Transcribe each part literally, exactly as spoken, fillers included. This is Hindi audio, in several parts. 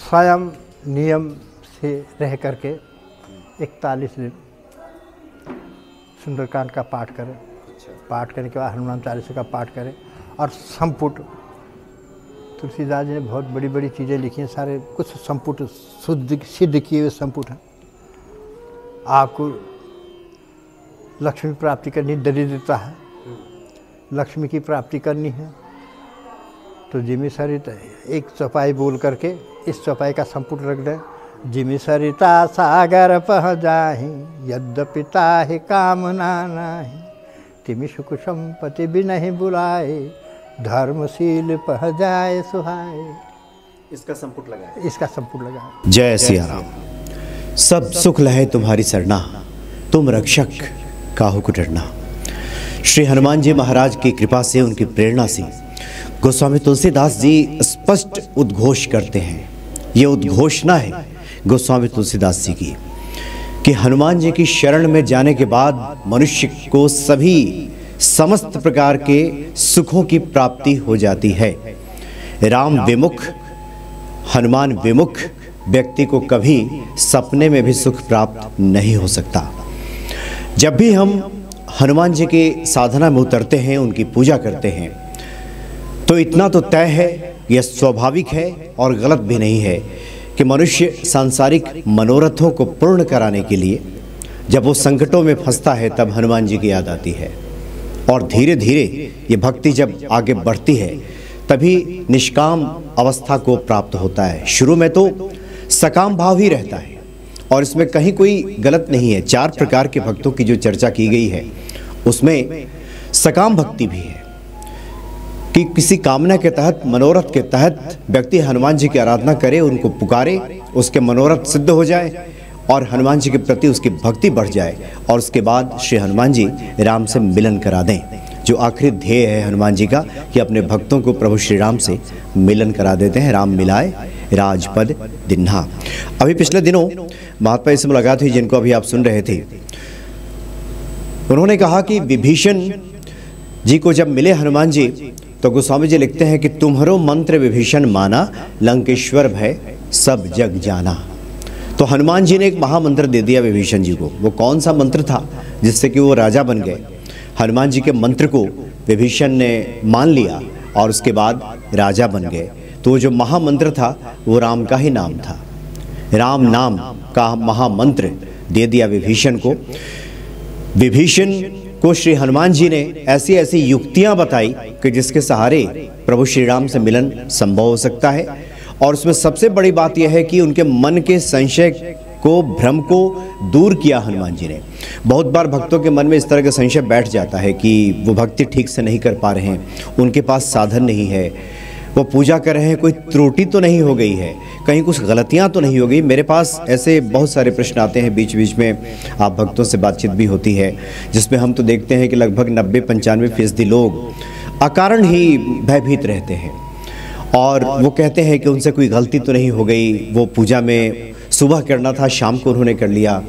स्वयं नियम से रह करके इकतालीस दिन सुंदरकांड का पाठ करें। पाठ करने के बाद हनुमान चालीसा का पाठ करें और संपुट, तुलसीदास जी ने बहुत बड़ी बड़ी चीज़ें लिखी हैं, सारे कुछ संपुट शुद्ध सिद्ध किए हुए संपुट हैं। आपको लक्ष्मी प्राप्ति करनी, दरिद्रता है, लक्ष्मी की प्राप्ति करनी है तो जिमी सरिता एक चौपाई बोल करके इस चौपाई का संपुट रख दें। जिमी सरिता सागर पह जाहि, यद्यपि ताहि कामना नाही, तिमि सुख संपत्ति भी नहीं बुलाए, धर्मशील पह जाए सुहाए। इसका संपुट लगा, इसका संपुट लगा। जय सिया राम। सब सुख लहे तुम्हारी सरना, तुम रक्षक काहू को डरना। श्री हनुमान जी महाराज की कृपा से, उनकी प्रेरणा से गोस्वामी तुलसीदास जी स्पष्ट उद्घोष करते हैं। ये उद्घोषणा है गोस्वामी तुलसीदास जी की कि हनुमान जी की शरण में जाने के बाद मनुष्य को सभी समस्त प्रकार के सुखों की प्राप्ति हो जाती है। राम विमुख, हनुमान विमुख व्यक्ति को कभी सपने में भी सुख प्राप्त नहीं हो सकता। जब भी हम हनुमान जी के साधना में उतरते हैं, उनकी पूजा करते हैं, तो इतना तो तय है, यह स्वाभाविक है और गलत भी नहीं है कि मनुष्य सांसारिक मनोरथों को पूर्ण कराने के लिए जब वो संकटों में फंसता है तब हनुमान जी की याद आती है। और धीरे धीरे ये भक्ति जब आगे बढ़ती है तभी निष्काम अवस्था को प्राप्त होता है। शुरू में तो सकाम भाव ही रहता है और इसमें कहीं कोई गलत नहीं है। चार प्रकार के भक्तों की जो चर्चा की गई है उसमें सकाम भक्ति भी है कि किसी कामना के तहत, मनोरथ के तहत व्यक्ति हनुमान जी की आराधना करे, उनको पुकारे, उसके मनोरथ सिद्ध हो जाए और हनुमान जी के प्रति उसकी भक्ति बढ़ जाए और उसके बाद श्री हनुमान जी राम से मिलन करा दें। जो आखिरी ध्येय है हनुमान जी का कि अपने भक्तों को प्रभु श्री राम से मिलन करा देते हैं। राम मिलाए राजपद दिन्हा। अभी पिछले दिनों महात्मा से मुलाकात हुई जिनको अभी आप सुन रहे थे। उन्होंने कहा कि विभीषण जी को जब मिले हनुमान जी तो गोस्वामी जी लिखते हैं कि तुम्हारो मंत्र विभीषण माना, लंकेश्वर भय सब जग जाना। तो हनुमान जी ने एक महामंत्र दे दिया विभीषण जी को। वो कौन सा मंत्र था जिससे कि वो राजा बन गए? हनुमान जी के मंत्र को विभीषण ने मान लिया और उसके बाद राजा बन गए। तो वो जो महामंत्र था वो राम का ही नाम था। राम नाम का महामंत्र दे दिया विभीषण को। विभीषण को श्री हनुमान जी ने ऐसी ऐसी युक्तियां बताई कि जिसके सहारे प्रभु श्री राम से मिलन संभव हो सकता है। और उसमें सबसे बड़ी बात यह है कि उनके मन के संशय को, भ्रम को दूर किया हनुमान जी ने। बहुत बार भक्तों के मन में इस तरह का संशय बैठ जाता है कि वो भक्ति ठीक से नहीं कर पा रहे हैं, उनके पास साधन नहीं है, वो पूजा कर रहे हैं, कोई त्रुटि तो नहीं हो गई है, कहीं कुछ गलतियां तो नहीं हो गई। मेरे पास ऐसे बहुत सारे प्रश्न आते हैं, बीच बीच में आप भक्तों से बातचीत भी होती है जिसमें हम तो देखते हैं कि लगभग नब्बे पंचानवे फीसदी लोग अकारण ही भयभीत रहते हैं और वो कहते हैं कि उनसे कोई गलती तो नहीं हो गई, वो पूजा में सुबह करना था शाम को उन्होंने कर लिया,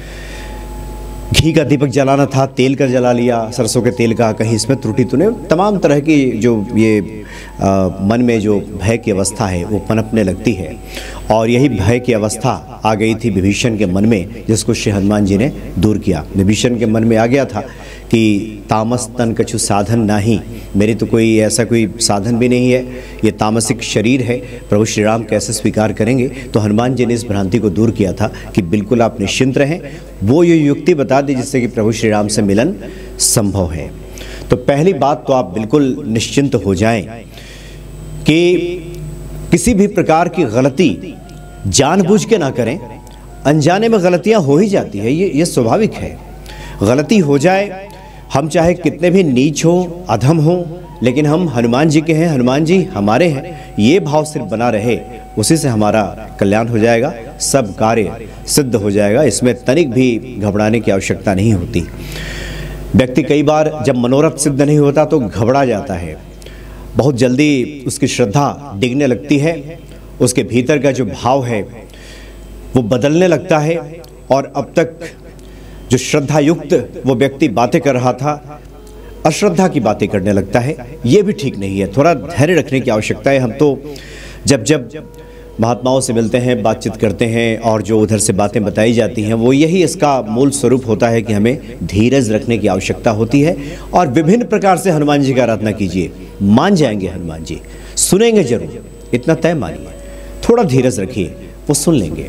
घी का दीपक जलाना था तेल का जला लिया, सरसों के तेल का, कहीं इसमें त्रुटि तो नहीं। तमाम तरह की जो ये आ, मन में जो भय की अवस्था है वो पनपने लगती है। और यही भय की अवस्था आ गई थी विभीषण के मन में, जिसको श्री हनुमान जी ने दूर किया। विभीषण के मन में आ गया था कि तामस तन कछु साधन नाही, मेरी तो कोई ऐसा कोई साधन भी नहीं है, ये तामसिक शरीर है, प्रभु श्री राम कैसे स्वीकार करेंगे। तो हनुमान जी ने इस भ्रांति को दूर किया था कि बिल्कुल आप निश्चिंत रहें। वो ये युक्ति बता दी जिससे कि प्रभु श्री राम से मिलन संभव है। तो पहली बात तो आप बिल्कुल निश्चिंत हो जाएं कि किसी भी प्रकार की गलती जानबूझ के ना करें। अनजाने में गलतियां हो ही जाती है, ये ये स्वाभाविक है। गलती हो जाए, हम चाहे कितने भी नीच हो, अधम हो, लेकिन हम हनुमान जी के हैं, हनुमान जी हमारे हैं, ये भाव सिर्फ बना रहे, उसी से हमारा कल्याण हो जाएगा, सब कार्य सिद्ध हो जाएगा। इसमें तनिक भी घबराने की आवश्यकता नहीं होती। व्यक्ति कई बार जब मनोरथ सिद्ध नहीं होता तो घबरा जाता है, बहुत जल्दी उसकी श्रद्धा डिगने लगती है, उसके भीतर का जो भाव है वो बदलने लगता है और अब तक जो श्रद्धा युक्त वो व्यक्ति बातें कर रहा था, अश्रद्धा की बातें करने लगता है। ये भी ठीक नहीं है, थोड़ा धैर्य रखने की आवश्यकता है। हम तो जब जब महात्माओं से मिलते हैं, बातचीत करते हैं और जो उधर से बातें बताई जाती हैं वो यही इसका मूल स्वरूप होता है कि हमें धीरज रखने की आवश्यकता होती है और विभिन्न प्रकार से हनुमान जी का आराधना कीजिए, मान जाएंगे हनुमान जी, सुनेंगे जरूर, इतना तय मानिए, थोड़ा धीरज रखिए, वो सुन लेंगे।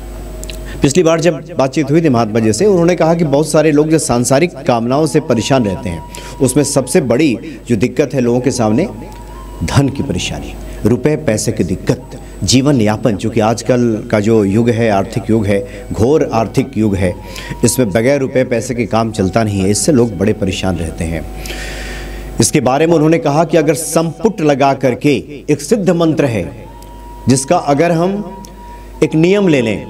पिछली बार जब बातचीत हुई थी महात्मा जी से, उन्होंने कहा कि बहुत सारे लोग जो सांसारिक कामनाओं से परेशान रहते हैं, उसमें सबसे बड़ी जो दिक्कत है लोगों के सामने, धन की परेशानी, रुपए पैसे की दिक्कत, जीवन यापन, चूँकि आजकल का जो युग है, आर्थिक युग है, घोर आर्थिक युग है, इसमें बगैर रुपए पैसे के काम चलता नहीं है, इससे लोग बड़े परेशान रहते हैं। इसके बारे में उन्होंने कहा कि अगर संपुट लगा करके एक सिद्ध मंत्र है जिसका अगर हम एक नियम ले लें,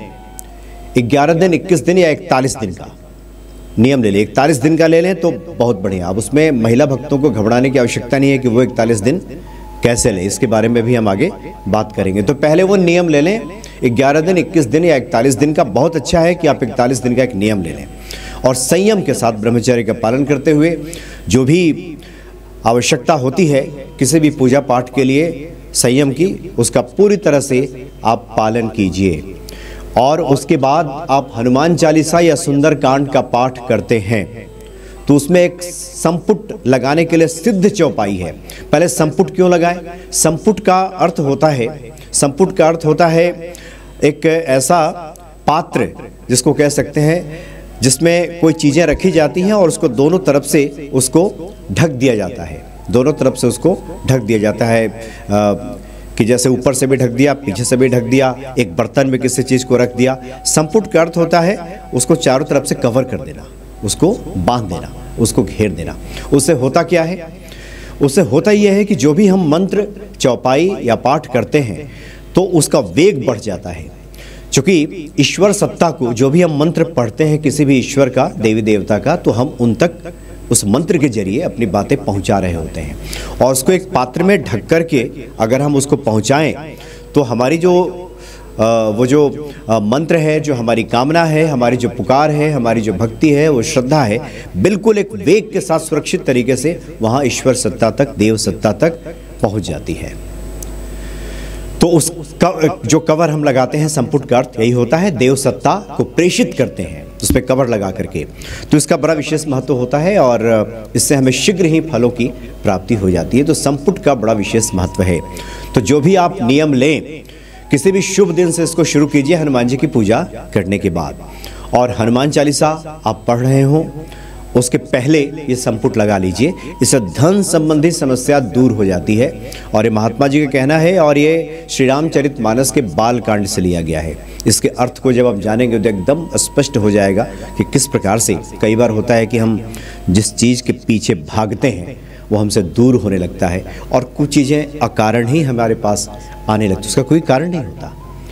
ग्यारह दिन, इक्कीस दिन या इकतालीस दिन का नियम ले लें, इकतालीस दिन का ले लें तो बहुत बढ़िया। अब उसमें महिला भक्तों को घबराने की आवश्यकता नहीं है कि वो इकतालीस दिन कैसे लें, इसके बारे में भी हम आगे बात करेंगे। तो पहले वो नियम ले लें, ग्यारह दिन, इक्कीस दिन या इकतालीस दिन का। बहुत अच्छा है कि आप इकतालीस दिन का एक नियम ले लें और संयम के साथ ब्रह्मचर्य का पालन करते हुए जो भी आवश्यकता होती है किसी भी पूजा पाठ के लिए संयम की, उसका पूरी तरह से आप पालन कीजिए। और उसके बाद आप हनुमान चालीसा या सुंदर कांड का पाठ करते हैं तो उसमें एक संपुट लगाने के लिए सिद्ध चौपाई है। पहले संपुट क्यों लगाएं? संपुट का अर्थ होता है, संपुट का अर्थ होता है एक ऐसा पात्र जिसको कह सकते हैं जिसमें कोई चीज़ें रखी जाती हैं और उसको दोनों तरफ से उसको ढक दिया जाता है, दोनों तरफ से उसको ढक दिया जाता है, आ, कि जैसे ऊपर से भी ढक दिया, पीछे से भी ढक दिया, एक बर्तन में किसी चीज़ को रख दिया। संपुट का अर्थ होता है उसको चारों तरफ से कवर कर देना, उसको बांध देना, उसको घेर देना। उससे होता क्या है? उससे होता यह है कि जो भी हम मंत्र चौपाई या पाठ करते हैं तो उसका वेग बढ़ जाता है, क्योंकि ईश्वर सत्ता को जो भी हम मंत्र पढ़ते हैं किसी भी ईश्वर का, देवी देवता का, तो हम उन तक उस मंत्र के जरिए अपनी बातें पहुंचा रहे होते हैं और उसको एक पात्र में ढक कर के अगर हम उसको पहुंचाएं तो हमारी जो आ, वो जो आ, मंत्र है, जो हमारी कामना है, हमारी जो पुकार है, हमारी जो भक्ति है, वो श्रद्धा है, बिल्कुल एक वेग के साथ सुरक्षित तरीके से वहाँ ईश्वर सत्ता तक, देव सत्ता तक पहुँच जाती है। तो उस जो कवर हम लगाते हैं, संपुट का अर्थ यही होता है, देव सत्ता को प्रेषित करते हैं उस पर कवर लगा करके। तो इसका बड़ा विशेष महत्व होता है और इससे हमें शीघ्र ही फलों की प्राप्ति हो जाती है। तो संपुट का बड़ा विशेष महत्व है। तो जो भी आप नियम लें, किसी भी शुभ दिन से इसको शुरू कीजिए हनुमान जी की पूजा करने के बाद। और हनुमान चालीसा आप पढ़ रहे हो उसके पहले ये संपुट लगा लीजिए, इससे धन संबंधी समस्या दूर हो जाती है। और ये महात्मा जी का कहना है और ये श्री रामचरितमानस के बाल कांड से लिया गया है। इसके अर्थ को जब आप जानेंगे तो एकदम स्पष्ट हो जाएगा कि किस प्रकार से कई बार होता है कि हम जिस चीज़ के पीछे भागते हैं वो हमसे दूर होने लगता है और कुछ चीज़ें अकारण ही हमारे पास आने लगती, उसका कोई कारण नहीं होता,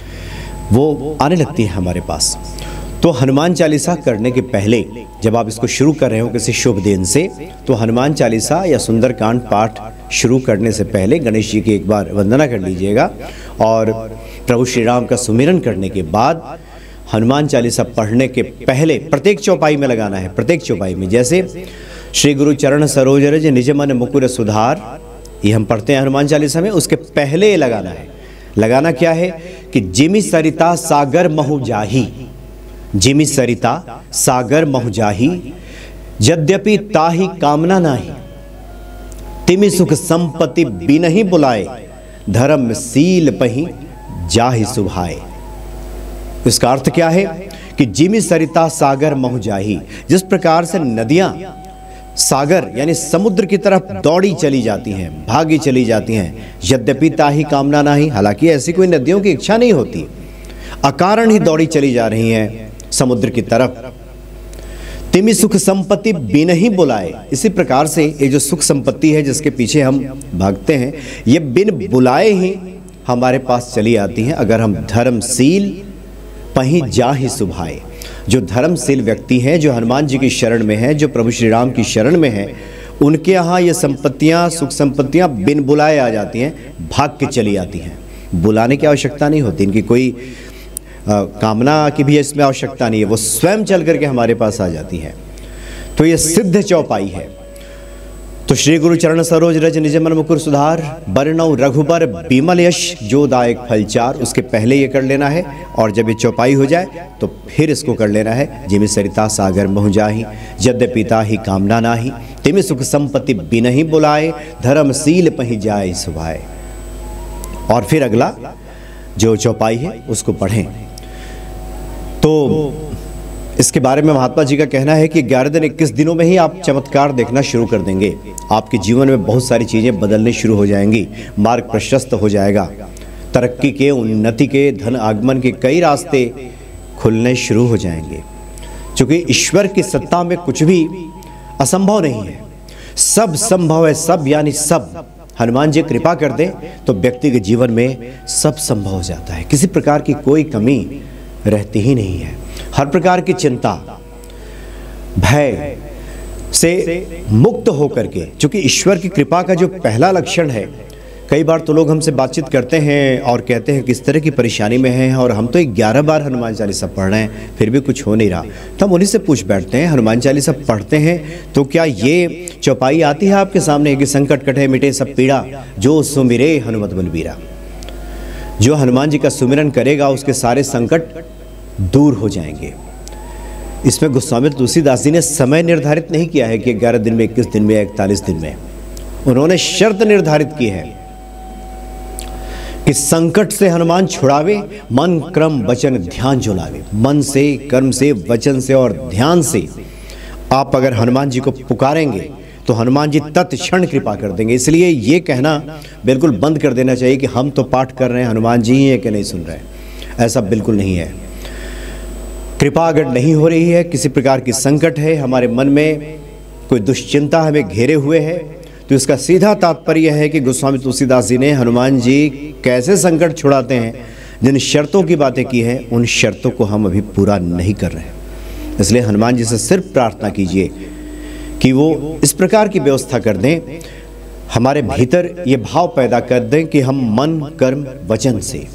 वो आने लगती है हमारे पास। तो हनुमान चालीसा करने के पहले जब आप इसको शुरू कर रहे हो किसी शुभ दिन से, तो हनुमान चालीसा या सुंदरकांड पाठ शुरू करने से पहले गणेश जी की एक बार वंदना कर लीजिएगा और प्रभु श्री राम का सुमिरन करने के बाद हनुमान चालीसा पढ़ने के पहले प्रत्येक चौपाई में लगाना है। प्रत्येक चौपाई में, जैसे श्री गुरु चरण सरोज रज निज मन मुकुर सुधार, ये हम पढ़ते हैं हनुमान चालीसा में, उसके पहले लगाना है। लगाना क्या है कि जिमि सरिता सागर महु जाही, जिमि सरिता सागर महु जाही, यद्यपि ताहि कामना नाही, तिमि सुख संपत्ति बिनहि बुलाए, धर्म सील पही जाहि सुभाए। इसका अर्थ क्या है कि जिमि सरिता सागर महु जाही, जिस प्रकार से नदियां सागर यानी समुद्र की तरफ दौड़ी चली जाती हैं, भागी चली जाती हैं, यद्यपि ताहि कामना नाही, हालांकि ऐसी कोई नदियों की इच्छा नहीं होती, अकारण ही दौड़ी चली जा रही हैं समुद्र की तरफ। तिमि सुख संपत्ति बिन ही बुलाए, इसी प्रकार से ये जो सुख संपत्ति है जिसके पीछे हम भागते हैं, ये बिन बुलाए ही हमारे पास चली आती हैं अगर हम धर्मशील पही जा ही सुभाए। जो धर्मशील व्यक्ति हैं, जो हनुमान जी की शरण में हैं, जो प्रभु श्री राम की शरण में हैं, उनके यहाँ ये संपत्तियाँ, सुख संपत्तियाँ बिन बुलाए आ जाती हैं, भाग के चली आती हैं। बुलाने की आवश्यकता नहीं होती, इनकी कोई आ, कामना की भी इसमें आवश्यकता नहीं है, वो स्वयं चल करके हमारे पास आ जाती है। तो ये सिद्ध चौपाई है। तो श्री गुरु चरण सरोज रज निज मन मुकुर सुधार, बरनौ रघुबर बिमल यश जो दायक फल चार। उसके पहले ये कर लेना है, और जब ये चौपाई हो जाए तो फिर इसको कर लेना है। जिमि सरिता सागर महु जाहि, यद्यपिता ही कामना नाही, तिमि सुख संपत्ति बिनहि बुलाए, धर्मशील पहि जाय सुभाए। और फिर अगला जो चौपाई है उसको पढ़ें। तो इसके बारे में महात्मा जी का कहना है कि ग्यारह दिन इक्कीस दिनों में ही आप चमत्कार देखना शुरू कर देंगे। आपके जीवन में बहुत सारी चीज़ें बदलने शुरू हो जाएंगी, मार्ग प्रशस्त हो जाएगा, तरक्की के, उन्नति के, धन आगमन के कई रास्ते खुलने शुरू हो जाएंगे। क्योंकि ईश्वर की सत्ता में कुछ भी असंभव नहीं है, सब संभव है। सब यानी सब हनुमान जी कृपा कर दें तो व्यक्ति के जीवन में सब संभव हो जाता है। किसी प्रकार की कोई कमी रहती ही नहीं है। हर प्रकार की चिंता, भय से मुक्त होकर के, क्योंकि ईश्वर की कृपा का जो पहला लक्षण है, कई बार तो लोग हमसे बातचीत करते हैं और कहते हैं किस तरह की परेशानी में हैं, और हम तो ग्यारह बार हनुमान चालीसा पढ़ रहे हैं फिर भी कुछ हो नहीं रहा। तो हम उन्हीं से पूछ बैठते हैं, हनुमान चालीसा पढ़ते हैं तो क्या ये चौपाई आती है आपके सामने कि संकट कटे मिटे सब पीड़ा, जो सुमिरे हनुमत बलबीरा। जो हनुमान जी का सुमिरन करेगा उसके सारे संकट दूर हो जाएंगे। इसमें गोस्वामी तुलसीदास जी ने समय निर्धारित नहीं किया है कि ग्यारह दिन में, इक्कीस दिन में, इकतालीस दिन में। उन्होंने शर्त निर्धारित की है कि संकट से हनुमान छुड़ावे, मन क्रम वचन ध्यान जो लावे। मन से, कर्म से, वचन से और ध्यान से आप अगर हनुमान जी को पुकारेंगे तो हनुमान जी तत्क्षण कृपा कर देंगे। इसलिए ये कहना बिल्कुल बंद कर देना चाहिए कि हम तो पाठ कर रहे हैं, हनुमान जी ही है कि नहीं सुन रहे हैं। ऐसा बिल्कुल नहीं है। कृपा अगर नहीं हो रही है, किसी प्रकार की संकट है, हमारे मन में कोई दुश्चिंता हमें घेरे हुए है, तो इसका सीधा तात्पर्य है कि गोस्वामी तुलसीदास जी ने हनुमान जी कैसे संकट छुड़ाते हैं, जिन शर्तों की बातें की हैं उन शर्तों को हम अभी पूरा नहीं कर रहे हैं। इसलिए हनुमान जी से सिर्फ प्रार्थना कीजिए कि वो इस प्रकार की व्यवस्था कर दें, हमारे भीतर ये भाव पैदा कर दें कि हम मन, कर्म, वचन से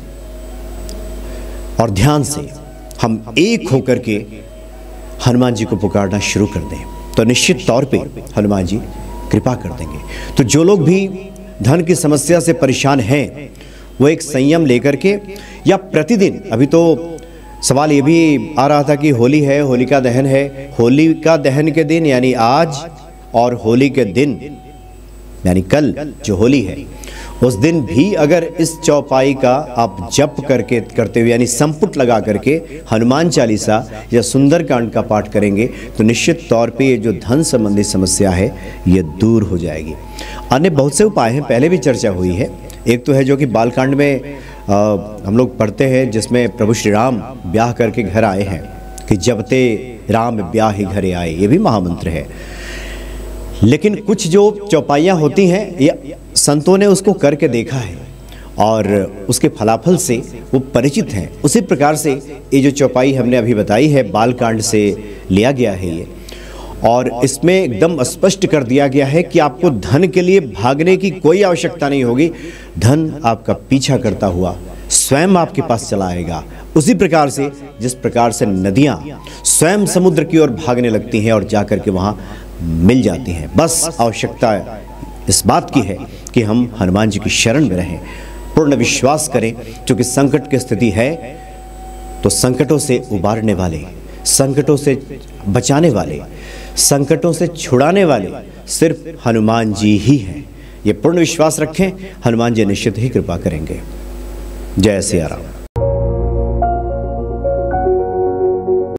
और ध्यान से हम एक होकर के हनुमान जी को पुकारना शुरू कर दें, तो निश्चित तौर पे हनुमान जी कृपा कर देंगे। तो जो लोग भी धन की समस्या से परेशान हैं वो एक संयम लेकर के, या प्रतिदिन, अभी तो सवाल ये भी आ रहा था कि होली है, होलिका दहन है, होलिका दहन के दिन यानी आज और होली के दिन यानी कल जो होली है उस दिन भी अगर इस चौपाई का आप जप करके करते हुए यानी संपुट लगा करके हनुमान चालीसा या सुंदरकांड का पाठ करेंगे तो निश्चित तौर पे ये जो धन संबंधी समस्या है ये दूर हो जाएगी। अन्य बहुत से उपाय हैं, पहले भी चर्चा हुई है। एक तो है जो कि बालकांड में आ, हम लोग पढ़ते हैं, जिसमें प्रभु श्री राम ब्याह करके घर आए हैं कि जबते राम ब्याह ही घरे आए, ये भी महामंत्र है। लेकिन कुछ जो चौपाइयाँ होती हैं ये संतों ने उसको करके देखा है और उसके फलाफल से वो परिचित हैं। उसी प्रकार से ये जो चौपाई हमने अभी बताई है बालकांड से लिया गया है ये, और इसमें एकदम स्पष्ट कर दिया गया है कि आपको धन के लिए भागने की कोई आवश्यकता नहीं होगी। धन आपका पीछा करता हुआ स्वयं आपके पास चला आएगा। उसी प्रकार से जिस प्रकार से नदियाँ स्वयं समुद्र की ओर भागने लगती हैं और जाकर के वहाँ मिल जाती हैं। बस आवश्यकता इस बात की है कि हम हनुमान जी की शरण में रहें, पूर्ण विश्वास करें, क्योंकि संकट की स्थिति है तो संकटों से उबारने वाले, संकटों से बचाने वाले, संकटों से छुड़ाने वाले सिर्फ हनुमान जी ही हैं। ये पूर्ण विश्वास रखें, हनुमान जी निश्चित ही कृपा करेंगे। जय सिया राम।